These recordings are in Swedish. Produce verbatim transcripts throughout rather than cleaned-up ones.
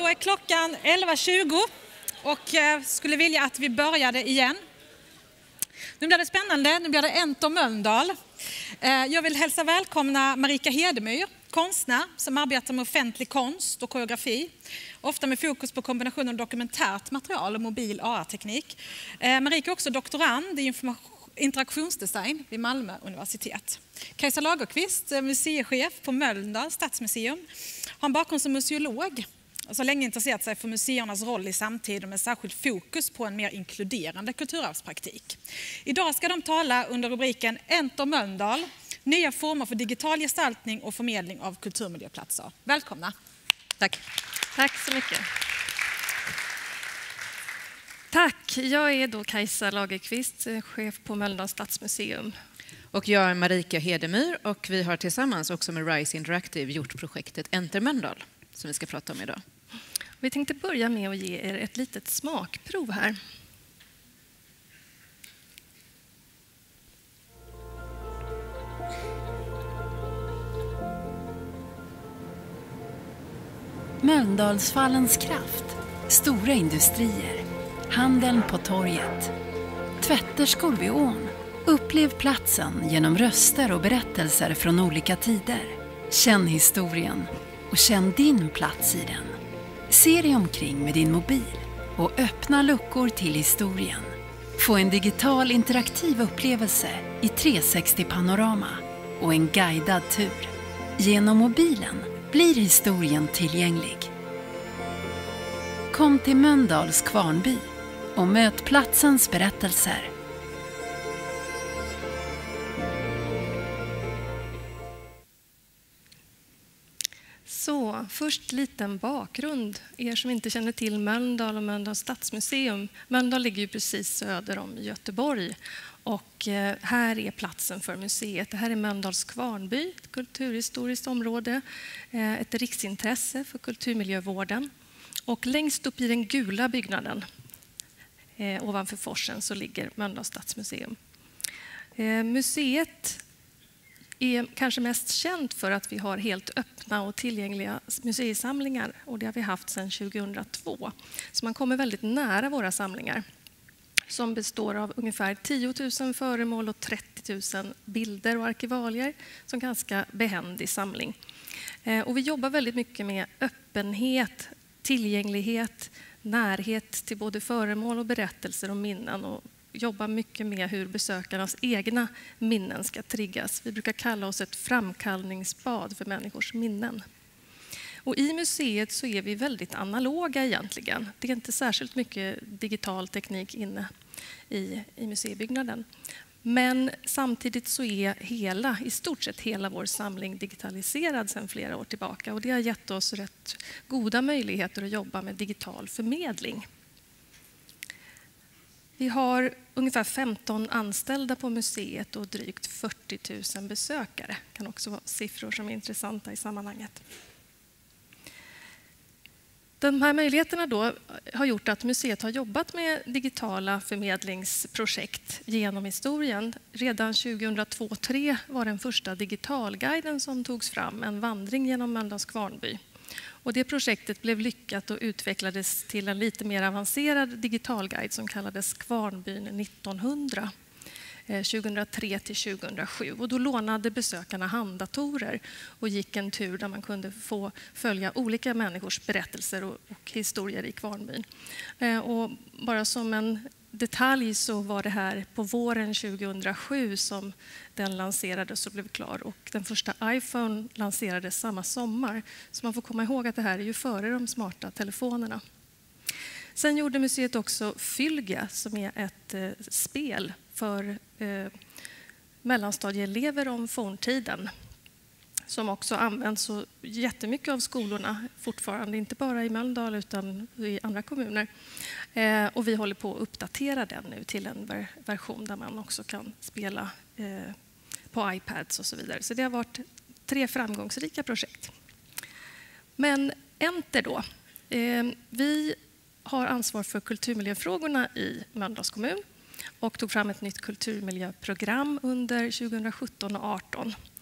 är klockan elva tjugo och jag skulle vilja att vi började igen. Nu blir det spännande, nu blir det Enter Mölndal. Jag vill hälsa välkomna Marika Hedemyr, konstnär som arbetar med offentlig konst och koreografi. Ofta med fokus på kombinationen av dokumentärt material och mobil A R-teknik. Marika är också doktorand i interaktionsdesign vid Malmö universitet. Kajsa Lagerqvist, museichef på Mölndal stadsmuseum, har en bakgrund som museolog. Och så länge intresserat sig för museernas roll i samtiden med särskilt fokus på en mer inkluderande kulturarvspraktik. Idag ska de tala under rubriken Enter Mölndal, nya former för digital gestaltning och förmedling av kulturmiljöplatser. Välkomna. Tack. Tack så mycket. Tack, jag är då Kajsa Lagerqvist, chef på Mölndals stadsmuseum. Och jag är Marika Hedemyr och vi har tillsammans också med Rise Interactive gjort projektet Enter Mölndal som vi ska prata om idag. Vi tänkte börja med att ge er ett litet smakprov här. Mölndalsfallens kraft, stora industrier, handeln på torget, tvätterskor vid ån. Upplev platsen genom röster och berättelser från olika tider. Känn historien och känn din plats i den. Se dig omkring med din mobil och öppna luckor till historien. Få en digital interaktiv upplevelse i trehundrasextio panorama och en guidad tur. Genom mobilen blir historien tillgänglig. Kom till Mölndals Kvarnby och möt platsens berättelser. Så, först liten bakgrund. Er som inte känner till Mölndal och Mölndals stadsmuseum. Mölndal ligger ju precis söder om Göteborg och här är platsen för museet. Det här är Mölndals Kvarnby, ett kulturhistoriskt område, ett riksintresse för kulturmiljövården. Och längst upp i den gula byggnaden ovanför forsen så ligger Mölndals stadsmuseum. Museet är kanske mest känt för att vi har helt öppna och tillgängliga museisamlingar och det har vi haft sedan tjugohundratvå. Så man kommer väldigt nära våra samlingar som består av ungefär tio tusen föremål och trettio tusen bilder och arkivalier som är ganska behändig samling. Och vi jobbar väldigt mycket med öppenhet, tillgänglighet, närhet till både föremål och berättelser och minnen och jobbar mycket med hur besökarnas egna minnen ska triggas. Vi brukar kalla oss ett framkallningsbad för människors minnen. Och i museet så är vi väldigt analoga egentligen. Det är inte särskilt mycket digital teknik inne i, i museibyggnaden. Men samtidigt så är hela, i stort sett hela vår samling digitaliserad sedan flera år tillbaka. Och det har gett oss rätt goda möjligheter att jobba med digital förmedling. Vi har ungefär femton anställda på museet och drygt fyrtio tusen besökare. Det kan också vara siffror som är intressanta i sammanhanget. De här möjligheterna då har gjort att museet har jobbat med digitala förmedlingsprojekt genom historien. Redan tjugohundratvå tre var den första digitalguiden som togs fram, en vandring genom Mölndals Kvarnby. Och det projektet blev lyckat och utvecklades till en lite mer avancerad digitalguide som kallades Kvarnbyn nittonhundra, tjugohundratre till tjugohundrasju. Och då lånade besökarna handdatorer och gick en tur där man kunde få följa olika människors berättelser och, och historier i Kvarnbyn. Och bara som en detalj så var det här på våren tjugohundrasju som den lanserades och blev klar. Och den första iPhone lanserades samma sommar. Så man får komma ihåg att det här är ju före de smarta telefonerna. Sen gjorde museet också Fylgia som är ett eh, spel för eh, mellanstadieelever om forntiden. Som också används så jättemycket av skolorna fortfarande, inte bara i Mölndal utan i andra kommuner. Eh, och vi håller på att uppdatera den nu till en ver- version där man också kan spela eh, på iPads och så vidare. Så det har varit tre framgångsrika projekt. Men Enter då. Eh, vi har ansvar för kulturmiljöfrågorna i Mölndals kommun och tog fram ett nytt kulturmiljöprogram under tjugohundrasjutton och arton.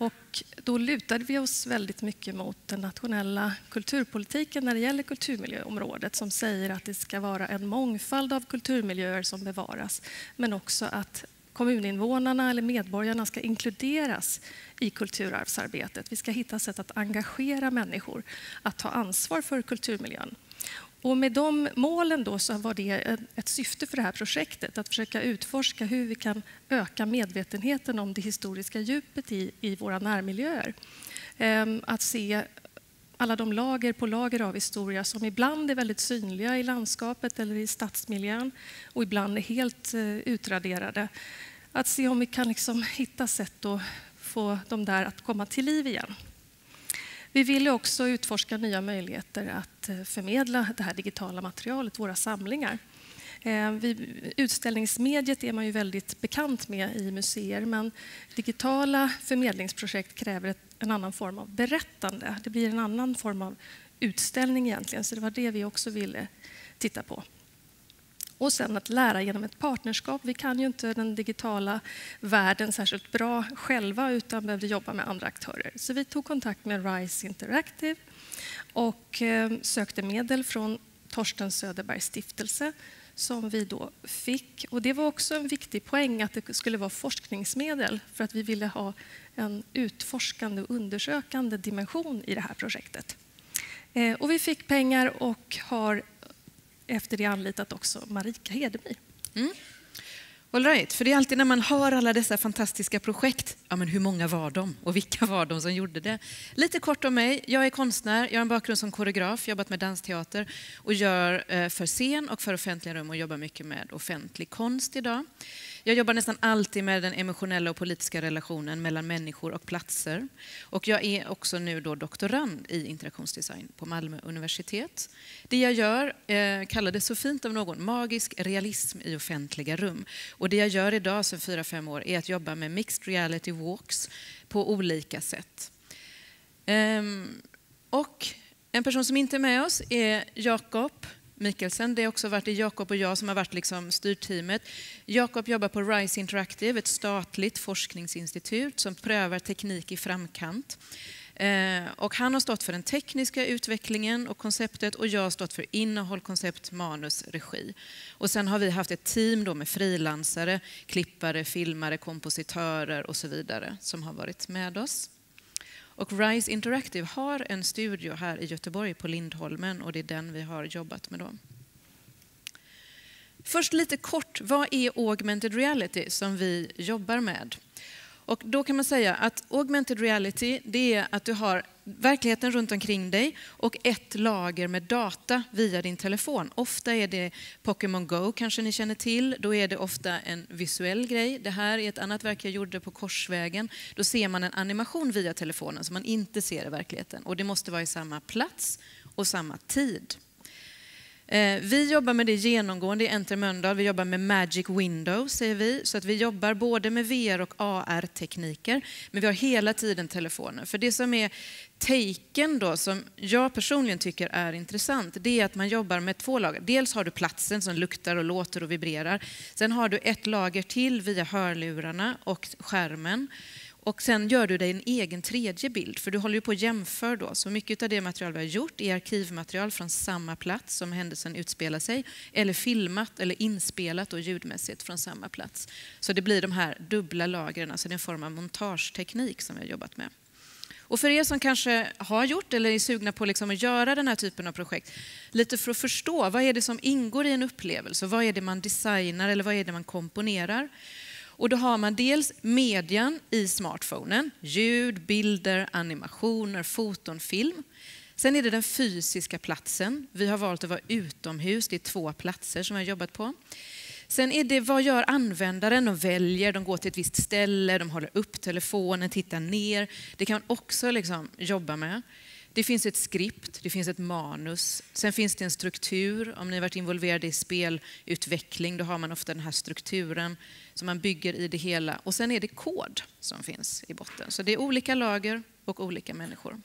Och då lutade vi oss väldigt mycket mot den nationella kulturpolitiken när det gäller kulturmiljöområdet som säger att det ska vara en mångfald av kulturmiljöer som bevaras, men också att kommuninvånarna eller medborgarna ska inkluderas i kulturarvsarbetet. Vi ska hitta sätt att engagera människor att ta ansvar för kulturmiljön. Och med de målen då så var det ett syfte för det här projektet att försöka utforska hur vi kan öka medvetenheten om det historiska djupet i, i våra närmiljöer. Ehm, att se alla de lager på lager av historia som ibland är väldigt synliga i landskapet eller i stadsmiljön och ibland är helt eh, utraderade. Att se om vi kan liksom hitta sätt att få dem där att komma till liv igen. Vi ville också utforska nya möjligheter att förmedla det här digitala materialet, våra samlingar. Utställningsmediet är man ju väldigt bekant med i museer, men digitala förmedlingsprojekt kräver en annan form av berättande. Det blir en annan form av utställning egentligen, så det var det vi också ville titta på. Och sen att lära genom ett partnerskap. Vi kan ju inte den digitala världen särskilt bra själva utan behövde jobba med andra aktörer. Så vi tog kontakt med RISE Interactive och sökte medel från Torsten Söderbergs stiftelse som vi då fick. Och det var också en viktig poäng att det skulle vara forskningsmedel för att vi ville ha en utforskande och undersökande dimension i det här projektet. Och vi fick pengar och har efter det anlitat också Marika Hedemyr. Mm. All right, för det är alltid när man hör alla dessa fantastiska projekt, ja men hur många var de och vilka var de som gjorde det? Lite kort om mig, jag är konstnär, jag har en bakgrund som koreograf, jobbat med dansteater och gör för scen och för offentliga rum och jobbar mycket med offentlig konst idag. Jag jobbar nästan alltid med den emotionella och politiska relationen mellan människor och platser. Och jag är också nu då doktorand i interaktionsdesign på Malmö universitet. Det jag gör eh, kallades så fint av någon magisk realism i offentliga rum. Och det jag gör idag sedan fyra, fem år är att jobba med mixed reality walks på olika sätt. Ehm, och en person som inte är med oss är Jakob Mikkelsen. Det har också varit Jakob och jag som har varit liksom styrteamet. Jakob jobbar på RISE Interactive, ett statligt forskningsinstitut som prövar teknik i framkant. Eh, och han har stått för den tekniska utvecklingen och konceptet och jag har stått för innehåll, koncept, manus, regi. Och sen har vi haft ett team då med frilansare, klippare, filmare, kompositörer och så vidare som har varit med oss. Och RISE Interactive har en studio här i Göteborg på Lindholmen och det är den vi har jobbat med då. Först lite kort, vad är augmented reality som vi jobbar med? Och då kan man säga att augmented reality, det är att du har verkligheten runt omkring dig och ett lager med data via din telefon. Ofta är det Pokémon Go, kanske ni känner till. Då är det ofta en visuell grej. Det här är ett annat verk jag gjorde på Korsvägen. Då ser man en animation via telefonen som man inte ser i verkligheten. Och det måste vara i samma plats och samma tid. Vi jobbar med det genomgående i Enter Mölndal. Vi jobbar med Magic Window, säger vi. Så att vi jobbar både med V R och A R-tekniker. Men vi har hela tiden telefoner. För det som är taken då, som jag personligen tycker är intressant, det är att man jobbar med två lager. Dels har du platsen som luktar och låter och vibrerar. Sen har du ett lager till via hörlurarna och skärmen. Och sen gör du dig en egen tredje bild, för du håller ju på att jämföra då. Så mycket av det material vi har gjort är arkivmaterial från samma plats som händelsen utspelar sig, eller filmat eller inspelat och ljudmässigt från samma plats. Så det blir de här dubbla lagren, alltså det är en form av montageteknik som vi har jobbat med. Och för er som kanske har gjort eller är sugna på liksom att göra den här typen av projekt, lite för att förstå vad är det som ingår i en upplevelse, vad är det man designar eller vad är det man komponerar. Och då har man dels median i smartphonen, ljud, bilder, animationer, foton, film. Sen är det den fysiska platsen. Vi har valt att vara utomhus, det är två platser som jag har jobbat på. Sen är det vad gör användaren, de väljer, de går till ett visst ställe, de håller upp telefonen, tittar ner. Det kan man också liksom jobba med. Det finns ett skript, det finns ett manus. Sen finns det en struktur. Om ni har varit involverade i spelutveckling, då har man ofta den här strukturen som man bygger i det hela. Och sen är det kod som finns i botten. Så det är olika lager och olika människor.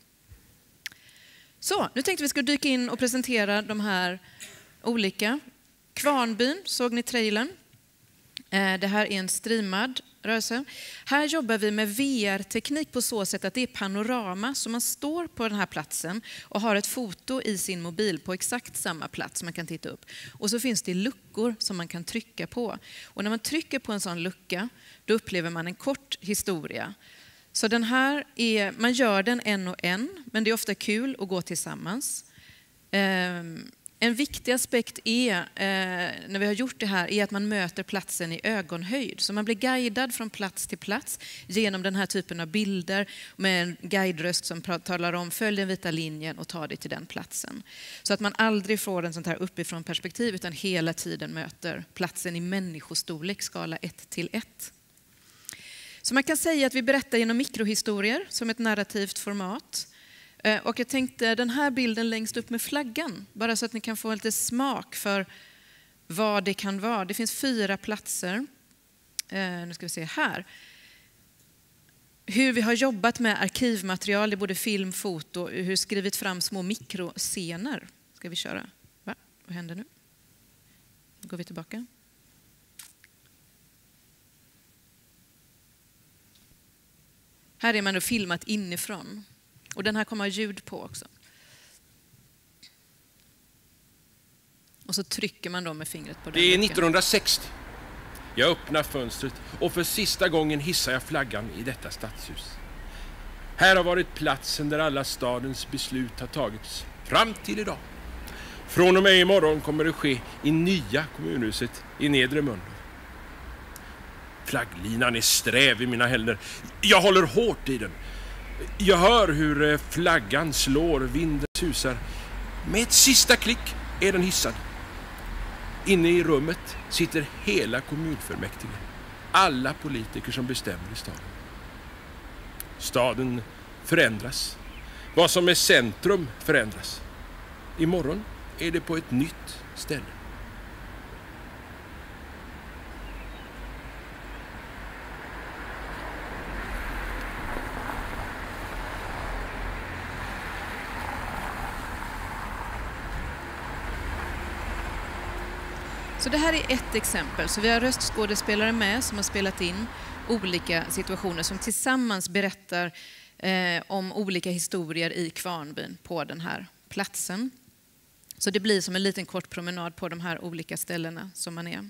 Så, nu tänkte vi ska dyka in och presentera de här olika. Kvarnbyn, såg ni trailern? Det här är en streamad rörelse. Här jobbar vi med V R-teknik på så sätt att det är panorama. Så man står på den här platsen och har ett foto i sin mobil på exakt samma plats man kan titta upp. Och så finns det luckor som man kan trycka på. Och när man trycker på en sån lucka, då upplever man en kort historia. Så den här är, man gör den en och en, men det är ofta kul att gå tillsammans. Um, En viktig aspekt är, eh, när vi har gjort det här, är att man möter platsen i ögonhöjd. Så man blir guidad från plats till plats genom den här typen av bilder med en guideröst som talar om följ den vita linjen och ta dig till den platsen. Så att man aldrig får en sånt här uppifrån perspektiv utan hela tiden möter platsen i människostorlek, skala ett till ett. Så man kan säga att vi berättar genom mikrohistorier som ett narrativt format. Och jag tänkte den här bilden längst upp med flaggan, bara så att ni kan få lite smak för vad det kan vara. Det finns fyra platser. Nu ska vi se här. Hur vi har jobbat med arkivmaterial i både film, foto och hur skrivit fram små mikroscener. Ska vi köra? Va? Vad händer nu? Nu går vi tillbaka. Här är man då filmat inifrån. Och den här kommer ha ljud på också. Och så trycker man då med fingret på den. Det är nittonhundrasextio. Jag öppnar fönstret och för sista gången hissar jag flaggan i detta stadshus. Här har varit platsen där alla stadens beslut har tagits. Fram till idag. Från och med imorgon kommer det ske i nya kommunhuset i Nedre Mölndal. Flagglinan är sträv i mina händer. Jag håller hårt i den. Jag hör hur flaggan slår, vinden susar. Med ett sista klick är den hissad. Inne i rummet sitter hela kommunfullmäktige. Alla politiker som bestämmer i staden. Staden förändras. Vad som är centrum förändras. Imorgon är det på ett nytt ställe. Så det här är ett exempel. Så vi har röstskådespelare med som har spelat in olika situationer som tillsammans berättar eh, om olika historier i Kvarnbyn på den här platsen. Så det blir som en liten kort promenad på de här olika ställena som man är.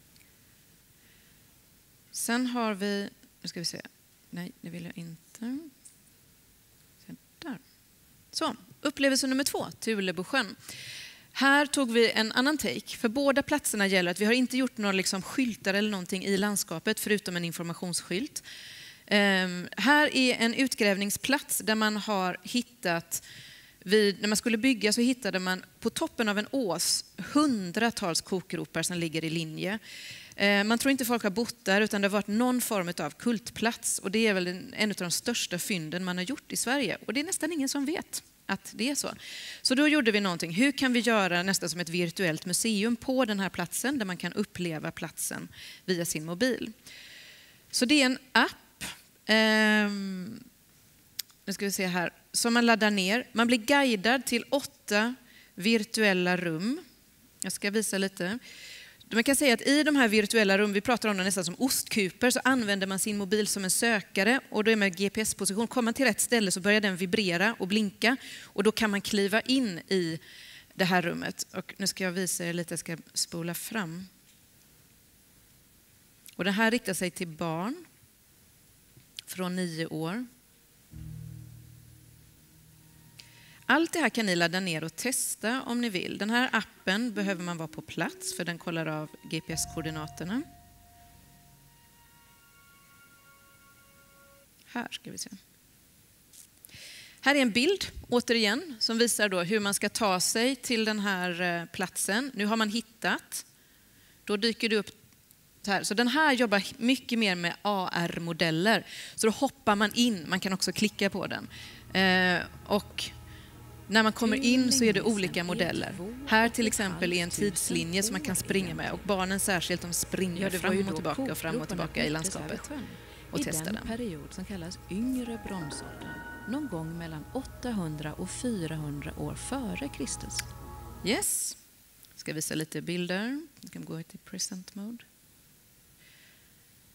Sen har vi, nu ska vi se, nej det vill jag inte. Där. Så, upplevelse nummer två, Tulebosjön. Här tog vi en annan take. För båda platserna gäller att vi har inte gjort några liksom skyltar eller någonting i landskapet förutom en informationsskylt. Um, här är en utgrävningsplats där man har hittat, vid, när man skulle bygga så hittade man på toppen av en ås hundratals kokgropar som ligger i linje. Uh, man tror inte folk har bott där utan det har varit någon form av kultplats och det är väl en, en av de största fynden man har gjort i Sverige och det är nästan ingen som vet att det är så. Så då gjorde vi någonting. Hur kan vi göra nästan som ett virtuellt museum på den här platsen där man kan uppleva platsen via sin mobil. Så det är en app. Um, nu ska vi se här. Som man laddar ner. Man blir guidad till åtta virtuella rum. Jag ska visa lite. Man kan säga att i de här virtuella rum, vi pratar om det nästan som ostkuper, så använder man sin mobil som en sökare och då är med G P S-position. Kommer man till rätt ställe så börjar den vibrera och blinka och då kan man kliva in i det här rummet. Och nu ska jag visa er lite, jag ska spola fram. Och det här riktar sig till barn från nio år. Allt det här kan ni ladda ner och testa om ni vill. Den här appen behöver man vara på plats för den kollar av G P S-koordinaterna. Här ska vi se. Här är en bild, återigen, som visar då hur man ska ta sig till den här platsen. Nu har man hittat. Då dyker det upp här. Så den här jobbar mycket mer med A R-modeller. Så då hoppar man in, man kan också klicka på den. Eh, och när man kommer in så är det olika modeller. Här till exempel är en tidslinje som man kan springa med. Och barnen särskilt, de springer fram och tillbaka och fram och tillbaka i landskapet. Och testar den. I den period som kallas yngre bronsåldern. Någon gång mellan åttahundra och fyrahundra år före Kristus. Yes. Ska visa lite bilder. Vi kan gå till present mode.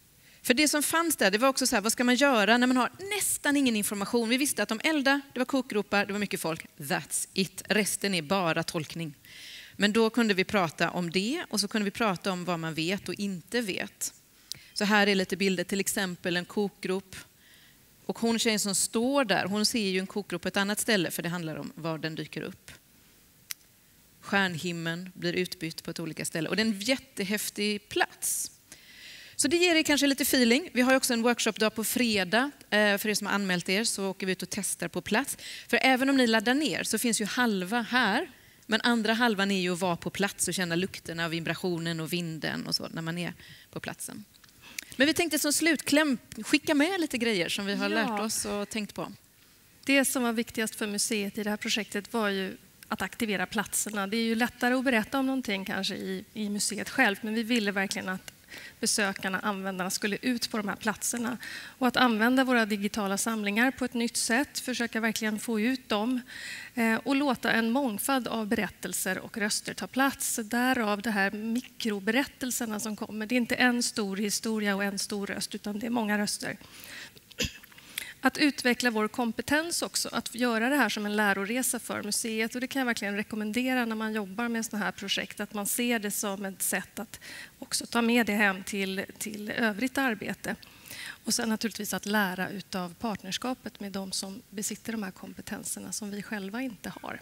För det som fanns där, det var också så här, vad ska man göra när man har nästan ingen information? Vi visste att de elda, det var kokgropar, det var mycket folk. That's it. Resten är bara tolkning. Men då kunde vi prata om det och så kunde vi prata om vad man vet och inte vet. Så här är lite bilder, till exempel en kokgrop. Och hon tjejen som står där, hon ser ju en kokgrop på ett annat ställe för det handlar om var den dyker upp. Stjärnhimlen blir utbytt på ett olika ställe och det är en jättehäftig plats. Så det ger er kanske lite feeling. Vi har också en workshopdag på fredag. För er som har anmält er så åker vi ut och testar på plats. För även om ni laddar ner så finns ju halva här. Men andra halvan är ju att vara på plats och känna lukterna, vibrationen och vinden och så när man är på platsen. Men vi tänkte som slutkläm skicka med lite grejer som vi har Ja. lärt oss och tänkt på. Det som var viktigast för museet i det här projektet var ju att aktivera platserna. Det är ju lättare att berätta om någonting kanske i, i museet självt, men vi ville verkligen att besökarna, användarna skulle ut på de här platserna. Och att använda våra digitala samlingar på ett nytt sätt, försöka verkligen få ut dem eh, och låta en mångfald av berättelser och röster ta plats. Därav de här mikroberättelserna som kommer. Det är inte en stor historia och en stor röst, utan det är många röster. Att utveckla vår kompetens också, att göra det här som en läroresa för museet. Och det kan jag verkligen rekommendera när man jobbar med sådana här projekt, att man ser det som ett sätt att också ta med det hem till, till övrigt arbete. Och sen naturligtvis att lära utav partnerskapet med de som besitter de här kompetenserna som vi själva inte har.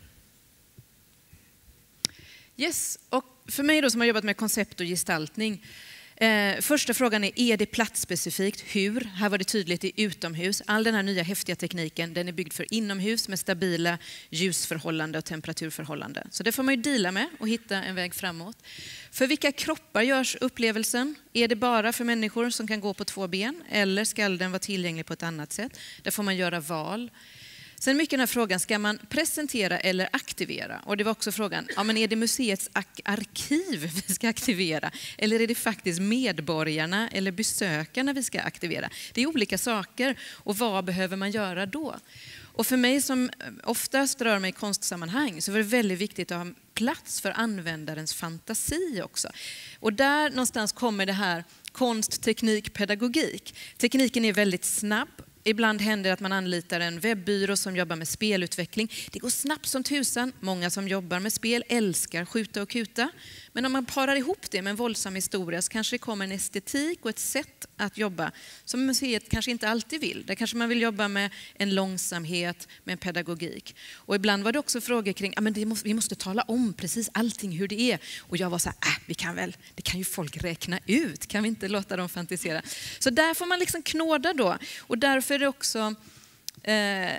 Yes, och för mig då som har jobbat med koncept och gestaltning. Eh, första frågan är, är det platsspecifikt? Hur? Här var det tydligt i utomhus. All den här nya häftiga tekniken, den är byggd för inomhus med stabila ljusförhållanden och temperaturförhållanden. Så det får man ju deala med och hitta en väg framåt. För vilka kroppar görs upplevelsen? Är det bara för människor som kan gå på två ben? Eller ska den vara tillgänglig på ett annat sätt? Där får man göra val. Sen mycket den här frågan, ska man presentera eller aktivera? Och det var också frågan, ja, men är det museets arkiv vi ska aktivera? Eller är det faktiskt medborgarna eller besökarna vi ska aktivera? Det är olika saker och vad behöver man göra då? Och för mig som oftast rör mig i konstsammanhang så var det väldigt viktigt att ha plats för användarens fantasi också. Och där någonstans kommer det här konst, teknik, pedagogik. Tekniken är väldigt snabb. Ibland händer det att man anlitar en webbyrå som jobbar med spelutveckling. Det går snabbt som tusan. Många som jobbar med spel älskar skjuta och kuta. Men om man parar ihop det med en våldsam historia så kanske det kommer en estetik och ett sätt att jobba som museet kanske inte alltid vill. Där kanske man vill jobba med en långsamhet, med en pedagogik. Och ibland var det också frågor kring, ja, men det måste, vi måste tala om precis allting hur det är. Och jag var så här, äh, vi kan väl, det kan ju folk räkna ut. Kan vi inte låta dem fantisera? Så där får man liksom knåda då. Och därför är det också... Eh,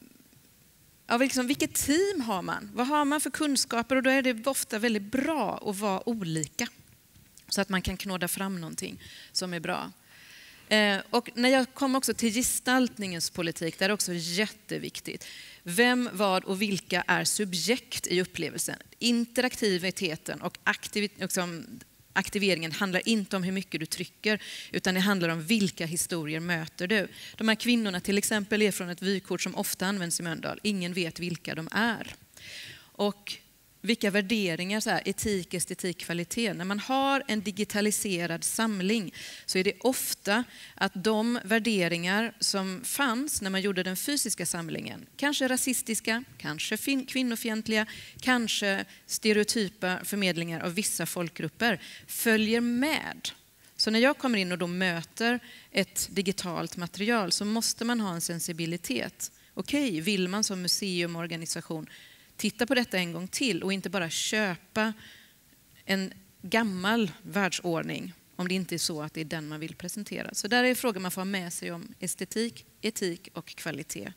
Ja, liksom, vilket team har man? Vad har man för kunskaper? Och då är det ofta väldigt bra att vara olika. Så att man kan knåda fram någonting som är bra. Eh, och när jag kom också till gestaltningens politik, där är det också jätteviktigt. Vem, vad och vilka är subjekt i upplevelsen? Interaktiviteten och aktiv, liksom, aktiveringen handlar inte om hur mycket du trycker, utan det handlar om vilka historier möter du. De här kvinnorna till exempel är från ett vykort som ofta används i Mölndal. Ingen vet vilka de är. Och vilka värderingar, så här, etik, estetik, kvalitet. När man har en digitaliserad samling så är det ofta att de värderingar som fanns när man gjorde den fysiska samlingen, kanske rasistiska, kanske kvinnofientliga, kanske stereotypa förmedlingar av vissa folkgrupper, följer med. Så när jag kommer in och då möter ett digitalt material så måste man ha en sensibilitet. Okej, vill man som museum och organisation titta på detta en gång till och inte bara köpa en gammal världsordning om det inte är så att det är den man vill presentera. Så där är frågan man får ha med sig om estetik, etik och kvalitet.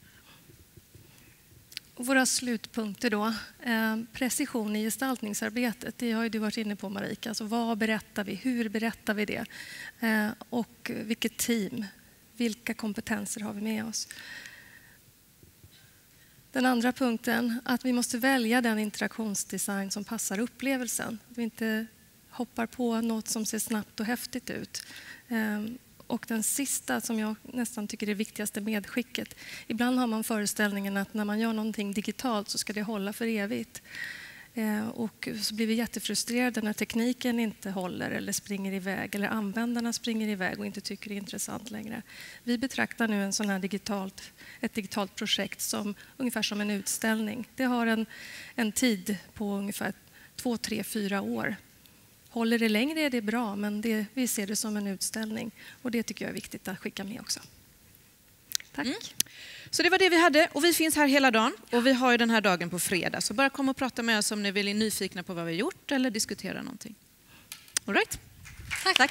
Och våra slutpunkter då. Eh, precision i gestaltningsarbetet, det har ju du varit inne på, Marika. Alltså, vad berättar vi? Hur berättar vi det? Eh, och vilket team? Vilka kompetenser har vi med oss? Den andra punkten, att vi måste välja den interaktionsdesign som passar upplevelsen. Att vi inte hoppar på något som ser snabbt och häftigt ut. Och den sista, som jag nästan tycker är det viktigaste medskicket. Ibland har man föreställningen att när man gör någonting digitalt så ska det hålla för evigt. Och så blir vi jättefrustrerade när tekniken inte håller eller springer iväg eller användarna springer iväg och inte tycker det är intressant längre. Vi betraktar nu en sån här digitalt, ett digitalt projekt som ungefär som en utställning. Det har en, en tid på ungefär två, tre, fyra år. Håller det längre är det bra, men det, vi ser det som en utställning. Och det tycker jag är viktigt att skicka med också. Tack. Mm. Så det var det vi hade och vi finns här hela dagen och vi har ju den här dagen på fredag. Så bara kom och prata med oss om ni vill är nyfikna på vad vi har gjort eller diskutera någonting. All right. Tack. Tack.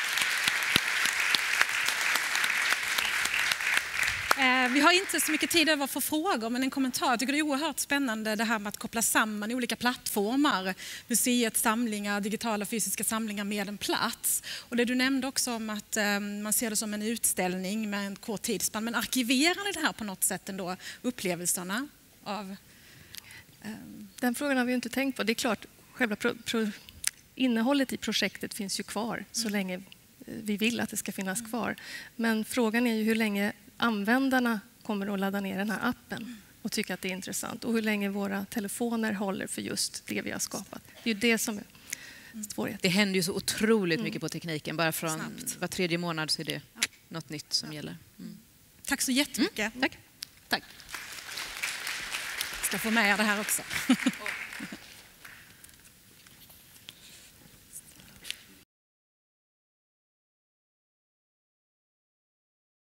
Eh, vi har inte så mycket tid över för frågor, men en kommentar. Jag tycker det är oerhört spännande det här med att koppla samman olika plattformar. Museets samlingar, digitala och fysiska samlingar med en plats. Och det du nämnde också om att eh, man ser det som en utställning med en kort tidsspann. Men arkiverar ni det här på något sätt ändå, upplevelserna av... Eh... Den frågan har vi inte tänkt på. Det är klart, själva pro- pro- innehållet i projektet finns ju kvar så mm. länge vi vill att det ska finnas mm. kvar. Men frågan är ju hur länge användarna kommer att ladda ner den här appen och tycka att det är intressant. Och hur länge våra telefoner håller för just det vi har skapat. Det är ju det som är svårigheten. Det händer ju så otroligt mycket mm. på tekniken. Bara från Snabbt. var tredje månad så är det ja. något nytt som ja. gäller. Mm. Tack så jättemycket. Mm. Tack. Tack. Jag ska få med er det här också.